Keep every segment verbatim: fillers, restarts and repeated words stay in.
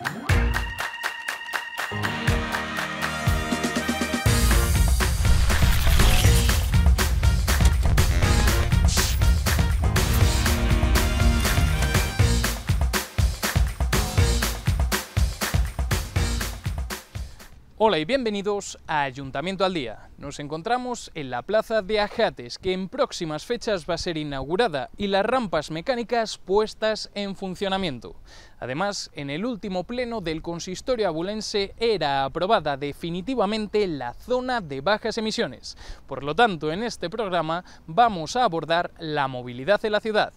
Hola y bienvenidos a Ayuntamiento al Día. Nos encontramos en la plaza de Ajates, que en próximas fechas va a ser inaugurada, y las rampas mecánicas puestas en funcionamiento. Además, en el último pleno del consistorio abulense era aprobada definitivamente la zona de bajas emisiones. Por lo tanto, en este programa vamos a abordar la movilidad en la ciudad.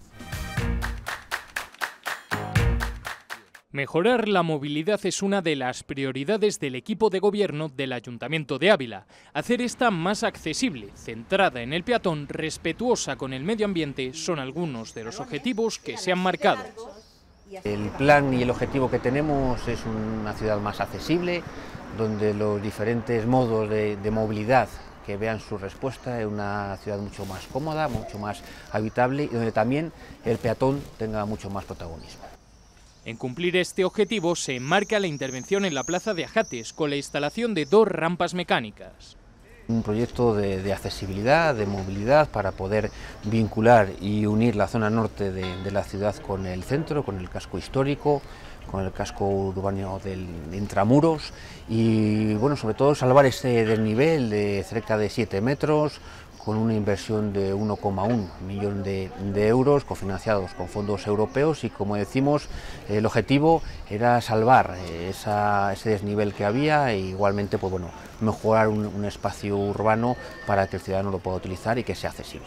Mejorar la movilidad es una de las prioridades del equipo de gobierno del Ayuntamiento de Ávila. Hacer esta más accesible, centrada en el peatón, respetuosa con el medio ambiente, son algunos de los objetivos que se han marcado. El plan y el objetivo que tenemos es una ciudad más accesible, donde los diferentes modos de, de movilidad que vean su respuesta en una ciudad mucho más cómoda, mucho más habitable, y donde también el peatón tenga mucho más protagonismo. En cumplir este objetivo se enmarca la intervención en la plaza de Ajates con la instalación de dos rampas mecánicas. Un proyecto de, de accesibilidad, de movilidad, para poder vincular y unir la zona norte de, de la ciudad con el centro, con el casco histórico, con el casco urbano del de Intramuros, y bueno, sobre todo salvar este desnivel de cerca de siete metros, con una inversión de uno coma uno millón de, de euros cofinanciados con fondos europeos, y como decimos, el objetivo era salvar esa, ese desnivel que había e igualmente pues bueno, mejorar un, un espacio urbano para que el ciudadano lo pueda utilizar y que sea accesible.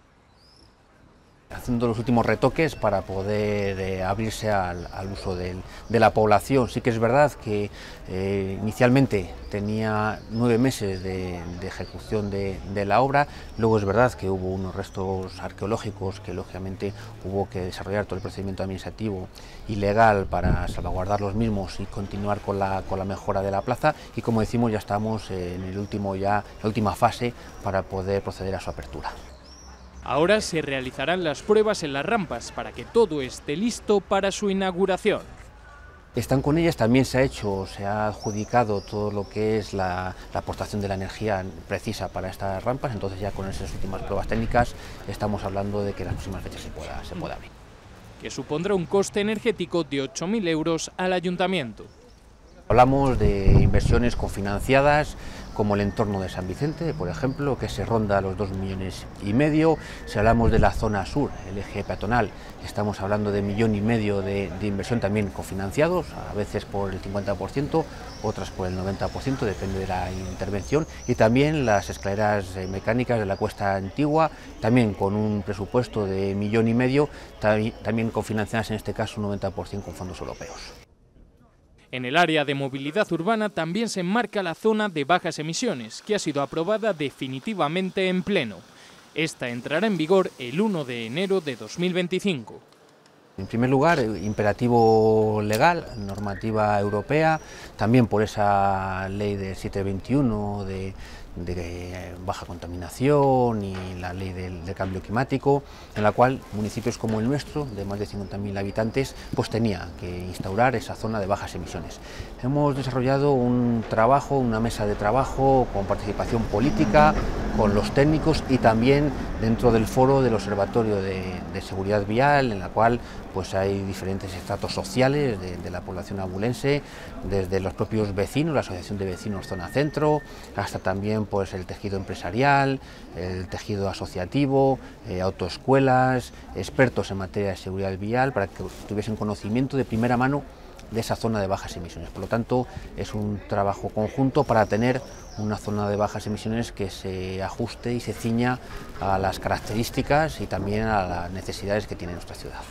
Haciendo los últimos retoques para poder eh, abrirse al, al uso del, de la población. Sí que es verdad que eh, inicialmente tenía nueve meses de, de ejecución de, de la obra, luego es verdad que hubo unos restos arqueológicos que lógicamente hubo que desarrollar todo el procedimiento administrativo y legal para salvaguardar los mismos y continuar con la, con la mejora de la plaza, y como decimos ya estamos en el último, ya, la última fase para poder proceder a su apertura. Ahora se realizarán las pruebas en las rampas para que todo esté listo para su inauguración. Están con ellas, también se ha hecho, se ha adjudicado todo lo que es la, la aportación de la energía precisa para estas rampas, entonces ya con esas últimas pruebas técnicas estamos hablando de que en las próximas fechas se pueda, se pueda abrir. Que supondrá un coste energético de ocho mil euros al ayuntamiento. Hablamos de inversiones cofinanciadas, como el entorno de San Vicente, por ejemplo, que se ronda los dos millones y medio. Si hablamos de la zona sur, el eje peatonal, estamos hablando de millón y medio de, de inversión también cofinanciados, a veces por el cincuenta por ciento, otras por el noventa por ciento, depende de la intervención, y también las escaleras mecánicas de la Cuesta Antigua, también con un presupuesto de millón y medio, también cofinanciadas en este caso un noventa por ciento con fondos europeos. En el área de movilidad urbana también se enmarca la zona de bajas emisiones, que ha sido aprobada definitivamente en pleno. Esta entrará en vigor el uno de enero de dos mil veinticinco. En primer lugar, imperativo legal, normativa europea, también por esa ley de setecientos veintiuno de, de baja contaminación y la ley del, del cambio climático, en la cual municipios como el nuestro, de más de cincuenta mil habitantes, pues tenía que instaurar esa zona de bajas emisiones. Hemos desarrollado un trabajo, una mesa de trabajo con participación política, con los técnicos y también dentro del foro del Observatorio de, de Seguridad Vial, en la cual pues hay diferentes estratos sociales de, de la población abulense, desde los propios vecinos, la Asociación de Vecinos Zona Centro, hasta también pues el tejido empresarial, el tejido asociativo, eh, autoescuelas, expertos en materia de seguridad vial, para que tuviesen conocimiento de primera mano de esa zona de bajas emisiones. Por lo tanto, es un trabajo conjunto para tener una zona de bajas emisiones que se ajuste y se ciña a las características y también a las necesidades que tiene nuestra ciudad.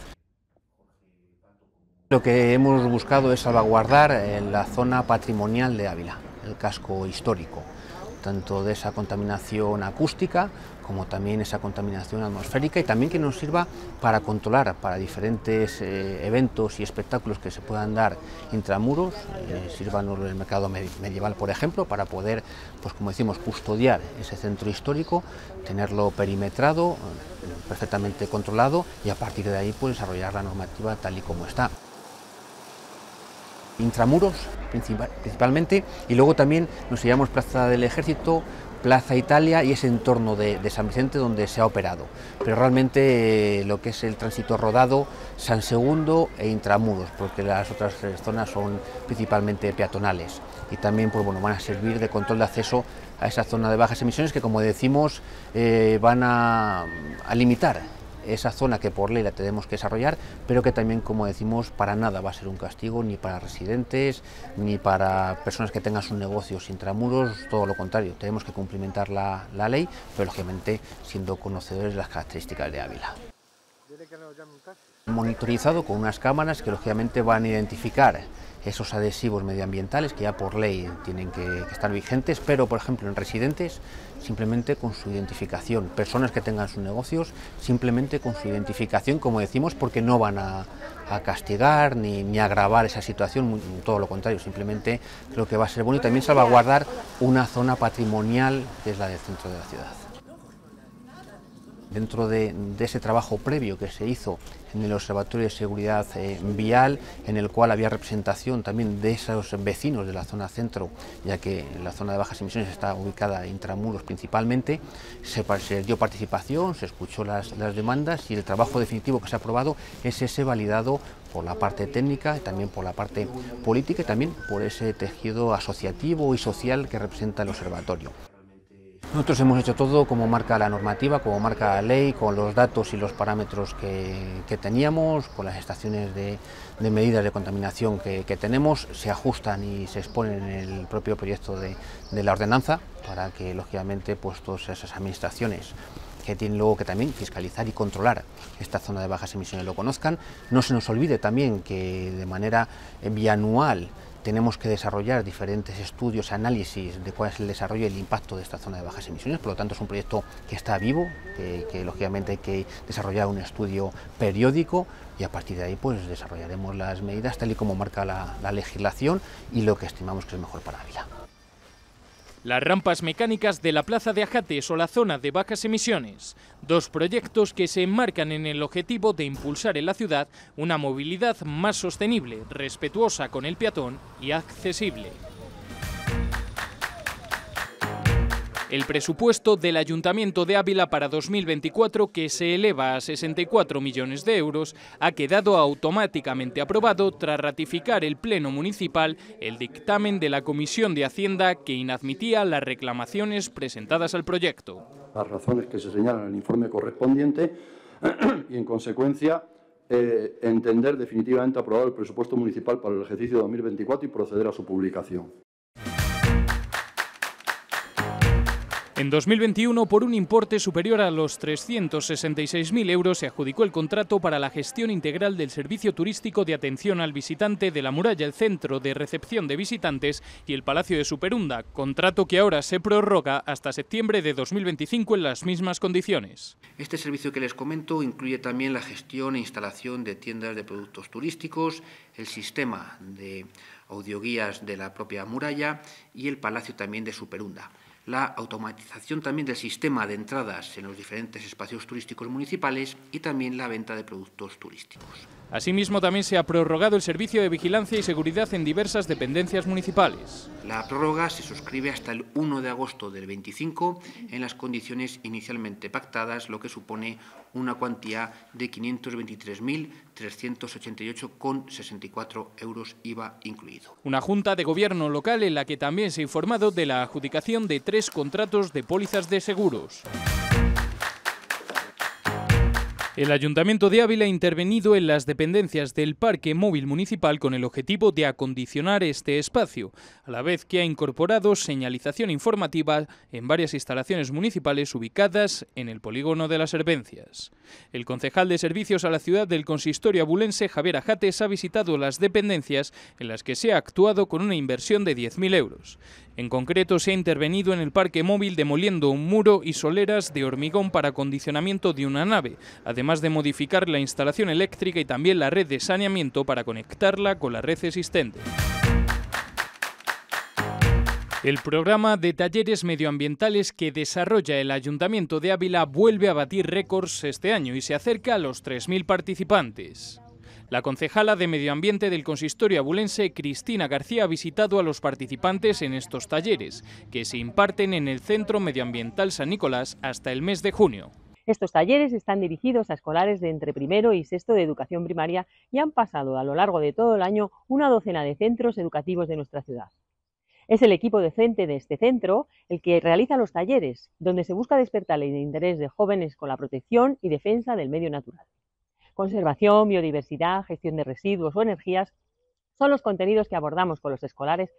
Lo que hemos buscado es salvaguardar la zona patrimonial de Ávila, el casco histórico, tanto de esa contaminación acústica como también esa contaminación atmosférica, y también que nos sirva para controlar para diferentes eh, eventos y espectáculos que se puedan dar intramuros, eh, sírvanos el mercado medieval, por ejemplo, para poder, pues como decimos, custodiar ese centro histórico, tenerlo perimetrado, perfectamente controlado, y a partir de ahí pues desarrollar la normativa tal y como está. intramuros principal, principalmente, y luego también nos llamamos Plaza del Ejército, Plaza Italia y ese entorno de, de San Vicente donde se ha operado, pero realmente eh, lo que es el tránsito rodado, San Segundo e intramuros, porque las otras zonas son principalmente peatonales y también pues, bueno, van a servir de control de acceso a esa zona de bajas emisiones que, como decimos, eh, van a, a limitar esa zona que por ley la tenemos que desarrollar, pero que también, como decimos, para nada va a ser un castigo ni para residentes ni para personas que tengan sus negocios intramuros, todo lo contrario, tenemos que cumplimentar la, la ley, pero lógicamente siendo conocedores de las características de Ávila. Monitorizado con unas cámaras que lógicamente van a identificar esos adhesivos medioambientales que ya por ley tienen que, que estar vigentes, pero por ejemplo en residentes simplemente con su identificación, personas que tengan sus negocios simplemente con su identificación, como decimos, porque no van a, a castigar ni, ni a agravar esa situación, todo lo contrario, simplemente creo que va a ser bueno y también salvaguardar una zona patrimonial que es la del centro de la ciudad. Dentro de, de ese trabajo previo que se hizo en el Observatorio de Seguridad eh, Vial, en el cual había representación también de esos vecinos de la zona centro, ya que la zona de bajas emisiones está ubicada intramuros principalmente, se, se dio participación, se escuchó las, las demandas y el trabajo definitivo que se ha aprobado es ese validado por la parte técnica y también por la parte política y también por ese tejido asociativo y social que representa el observatorio. Nosotros hemos hecho todo como marca la normativa, como marca la ley, con los datos y los parámetros que, que teníamos, con las estaciones de, de medidas de contaminación que, que tenemos, se ajustan y se exponen en el propio proyecto de, de la ordenanza para que lógicamente pues, todas esas administraciones que tienen luego que también fiscalizar y controlar esta zona de bajas emisiones lo conozcan. No se nos olvide también que de manera bianual tenemos que desarrollar diferentes estudios, análisis de cuál es el desarrollo y el impacto de esta zona de bajas emisiones, por lo tanto es un proyecto que está vivo, que, que lógicamente hay que desarrollar un estudio periódico y a partir de ahí pues desarrollaremos las medidas tal y como marca la, la legislación y lo que estimamos que es mejor para Ávila. Las rampas mecánicas de la Plaza de Ajates o la zona de bajas emisiones, dos proyectos que se enmarcan en el objetivo de impulsar en la ciudad una movilidad más sostenible, respetuosa con el peatón y accesible. El presupuesto del Ayuntamiento de Ávila para dos mil veinticuatro, que se eleva a sesenta y cuatro millones de euros, ha quedado automáticamente aprobado tras ratificar el Pleno Municipal el dictamen de la Comisión de Hacienda que inadmitía las reclamaciones presentadas al proyecto. Las razones que se señalan en el informe correspondiente y, en consecuencia, eh, entender definitivamente aprobado el presupuesto municipal para el ejercicio dos mil veinticuatro y proceder a su publicación. En dos mil veintiuno, por un importe superior a los trescientos sesenta y seis mil euros, se adjudicó el contrato para la gestión integral del servicio turístico de atención al visitante de la Muralla, el centro de recepción de visitantes y el Palacio de Superunda, contrato que ahora se prorroga hasta septiembre de dos mil veinticinco en las mismas condiciones. Este servicio que les comento incluye también la gestión e instalación de tiendas de productos turísticos, el sistema de audioguías de la propia Muralla y el Palacio también de Superunda. La automatización también del sistema de entradas en los diferentes espacios turísticos municipales y también la venta de productos turísticos. Asimismo, también se ha prorrogado el servicio de vigilancia y seguridad en diversas dependencias municipales. La prórroga se suscribe hasta el uno de agosto del veinticinco en las condiciones inicialmente pactadas, lo que supone una cuantía de quinientos veintitrés mil trescientos ochenta y ocho coma sesenta y cuatro euros I V A incluido. Una junta de gobierno local en la que también se ha informado de la adjudicación de tres contratos de pólizas de seguros. El Ayuntamiento de Ávila ha intervenido en las dependencias del Parque Móvil Municipal con el objetivo de acondicionar este espacio, a la vez que ha incorporado señalización informativa en varias instalaciones municipales ubicadas en el polígono de las Hervencias. El concejal de Servicios a la Ciudad del Consistorio abulense, Javier Ajates, ha visitado las dependencias en las que se ha actuado con una inversión de diez mil euros. En concreto, se ha intervenido en el Parque Móvil demoliendo un muro y soleras de hormigón para acondicionamiento de una nave, además de modificar la instalación eléctrica y también la red de saneamiento para conectarla con la red existente. El programa de talleres medioambientales que desarrolla el Ayuntamiento de Ávila vuelve a batir récords este año y se acerca a los tres mil participantes. La concejala de Medio Ambiente del consistorio abulense, Cristina García, ha visitado a los participantes en estos talleres, que se imparten en el Centro Medioambiental San Nicolás hasta el mes de junio. Estos talleres están dirigidos a escolares de entre primero y sexto de educación primaria y han pasado a lo largo de todo el año una docena de centros educativos de nuestra ciudad. Es el equipo docente de este centro el que realiza los talleres, donde se busca despertar el interés de jóvenes con la protección y defensa del medio natural. Conservación, biodiversidad, gestión de residuos o energías son los contenidos que abordamos con los escolares.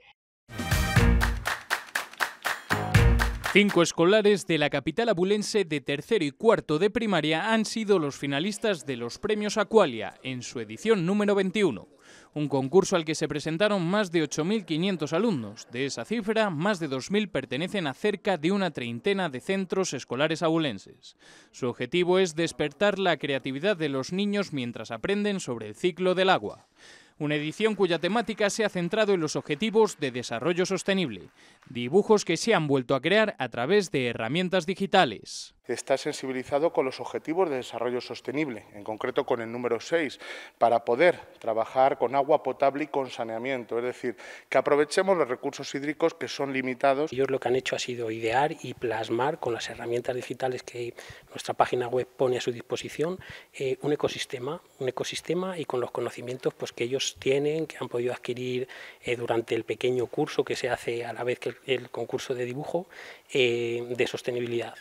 Cinco escolares de la capital abulense de tercero y cuarto de primaria han sido los finalistas de los premios Aqualia en su edición número veintiuno. Un concurso al que se presentaron más de ocho mil quinientos alumnos. De esa cifra, más de dos mil pertenecen a cerca de una treintena de centros escolares abulenses. Su objetivo es despertar la creatividad de los niños mientras aprenden sobre el ciclo del agua. Una edición cuya temática se ha centrado en los objetivos de desarrollo sostenible, dibujos que se han vuelto a crear a través de herramientas digitales. Está sensibilizado con los objetivos de desarrollo sostenible, en concreto con el número seis, para poder trabajar con agua potable y con saneamiento, es decir, que aprovechemos los recursos hídricos que son limitados. Ellos lo que han hecho ha sido idear y plasmar con las herramientas digitales que nuestra página web pone a su disposición eh, un ecosistema, un ecosistema y con los conocimientos pues, que ellos tienen, que han podido adquirir eh, durante el pequeño curso que se hace a la vez que el, el concurso de dibujo eh, de sostenibilidad.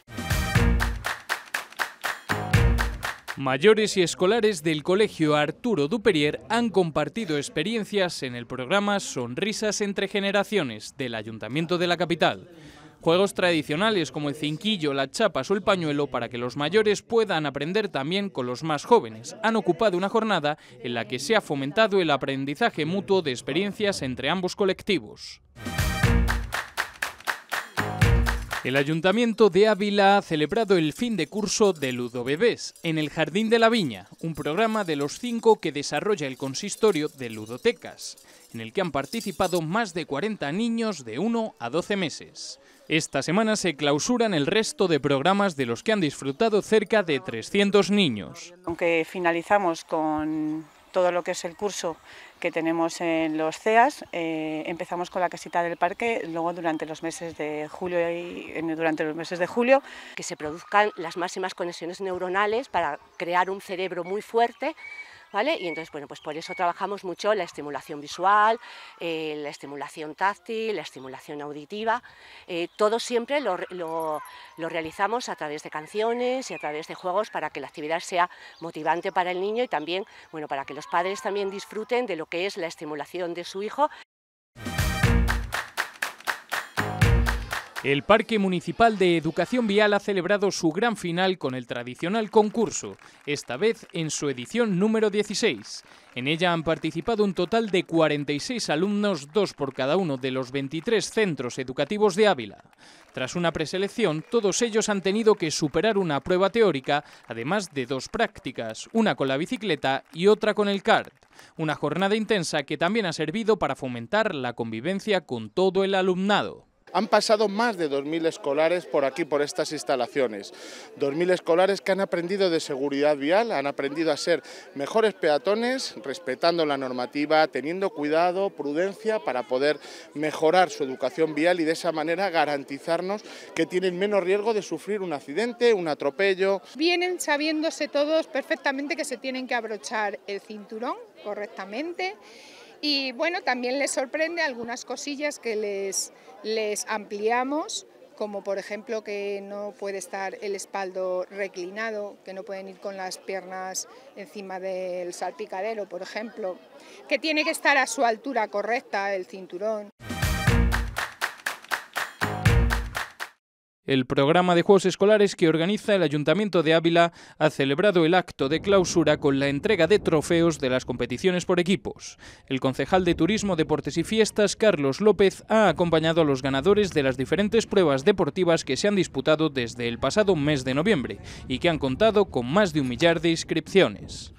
Mayores y escolares del Colegio Arturo Duperier han compartido experiencias en el programa Sonrisas entre Generaciones del Ayuntamiento de la capital. Juegos tradicionales como el cinquillo, las chapas o el pañuelo para que los mayores puedan aprender también con los más jóvenes. Han ocupado una jornada en la que se ha fomentado el aprendizaje mutuo de experiencias entre ambos colectivos. El Ayuntamiento de Ávila ha celebrado el fin de curso de Ludobebés en el Jardín de la Viña, un programa de los cinco que desarrolla el consistorio de ludotecas, en el que han participado más de cuarenta niños de uno a doce meses. Esta semana se clausuran el resto de programas de los que han disfrutado cerca de trescientos niños. Aunque finalizamos con todo lo que es el curso que tenemos en los C E A S, eh, empezamos con la casita del parque, luego durante los meses de julio y durante los meses de julio que se produzcan las máximas conexiones neuronales para crear un cerebro muy fuerte, ¿vale? Y entonces, bueno, pues por eso trabajamos mucho la estimulación visual, eh, la estimulación táctil, la estimulación auditiva, eh, todo siempre lo, lo, lo realizamos a través de canciones y a través de juegos para que la actividad sea motivante para el niño y también, bueno, para que los padres también disfruten de lo que es la estimulación de su hijo. El Parque Municipal de Educación Vial ha celebrado su gran final con el tradicional concurso, esta vez en su edición número dieciséis. En ella han participado un total de cuarenta y seis alumnos, dos por cada uno de los veintitrés centros educativos de Ávila. Tras una preselección, todos ellos han tenido que superar una prueba teórica, además de dos prácticas, una con la bicicleta y otra con el kart. Una jornada intensa que también ha servido para fomentar la convivencia con todo el alumnado. Han pasado más de dos mil escolares por aquí, por estas instalaciones. dos mil escolares que han aprendido de seguridad vial, han aprendido a ser mejores peatones, respetando la normativa, teniendo cuidado, prudencia para poder mejorar su educación vial y de esa manera garantizarnos que tienen menos riesgo de sufrir un accidente, un atropello. Vienen sabiéndose todos perfectamente que se tienen que abrochar el cinturón correctamente. Y bueno, también les sorprende algunas cosillas que les, les ampliamos, como por ejemplo que no puede estar el espaldo reclinado, que no pueden ir con las piernas encima del salpicadero, por ejemplo, que tiene que estar a su altura correcta el cinturón. El programa de juegos escolares que organiza el Ayuntamiento de Ávila ha celebrado el acto de clausura con la entrega de trofeos de las competiciones por equipos. El concejal de Turismo, Deportes y Fiestas, Carlos López, ha acompañado a los ganadores de las diferentes pruebas deportivas que se han disputado desde el pasado mes de noviembre y que han contado con más de un millar de inscripciones.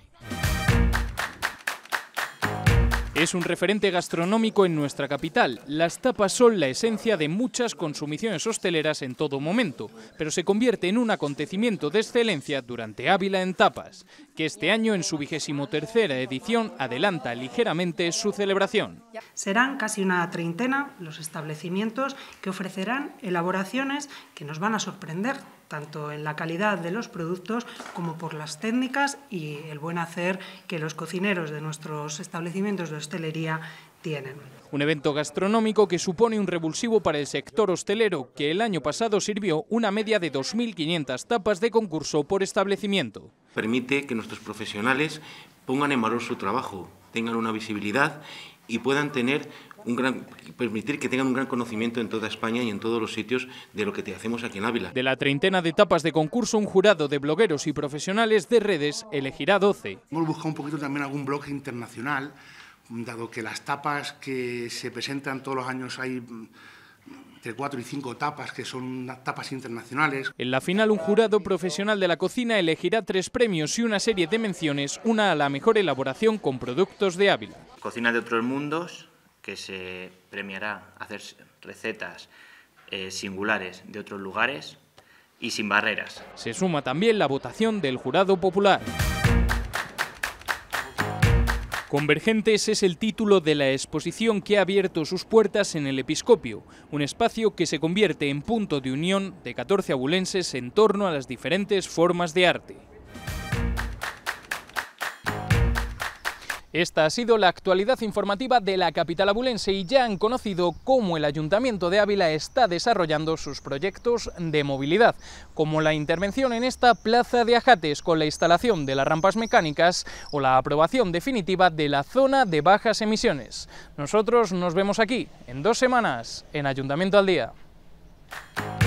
Es un referente gastronómico en nuestra capital. Las tapas son la esencia de muchas consumiciones hosteleras en todo momento, pero se convierte en un acontecimiento de excelencia durante Ávila en Tapas, que este año, en su vigésimo tercera edición, adelanta ligeramente su celebración. Serán casi una treintena los establecimientos que ofrecerán elaboraciones que nos van a sorprender, tanto en la calidad de los productos como por las técnicas y el buen hacer que los cocineros de nuestros establecimientos de hostelería tienen. Un evento gastronómico que supone un revulsivo para el sector hostelero, que el año pasado sirvió una media de dos mil quinientas tapas de concurso por establecimiento. Permite que nuestros profesionales pongan en valor su trabajo, tengan una visibilidad y puedan tener un gran, permitir que tengan un gran conocimiento en toda España y en todos los sitios de lo que te hacemos aquí en Ávila. De la treintena de tapas de concurso, un jurado de blogueros y profesionales de redes elegirá doce. Hemos buscado un poquito también algún blog internacional, dado que las tapas que se presentan todos los años hay entre cuatro y cinco tapas que son tapas internacionales. En la final, un jurado profesional de la cocina elegirá tres premios y una serie de menciones, una a la mejor elaboración con productos de Ávila. Cocina de otros mundos, que se premiará hacer recetas eh, singulares de otros lugares y sin barreras. Se suma también la votación del jurado popular. Convergentes es el título de la exposición que ha abierto sus puertas en el Episcopio, un espacio que se convierte en punto de unión de catorce abulenses en torno a las diferentes formas de arte. Esta ha sido la actualidad informativa de la capital abulense y ya han conocido cómo el Ayuntamiento de Ávila está desarrollando sus proyectos de movilidad, como la intervención en esta plaza de Ajates con la instalación de las rampas mecánicas o la aprobación definitiva de la zona de bajas emisiones. Nosotros nos vemos aquí en dos semanas en Ayuntamiento al Día.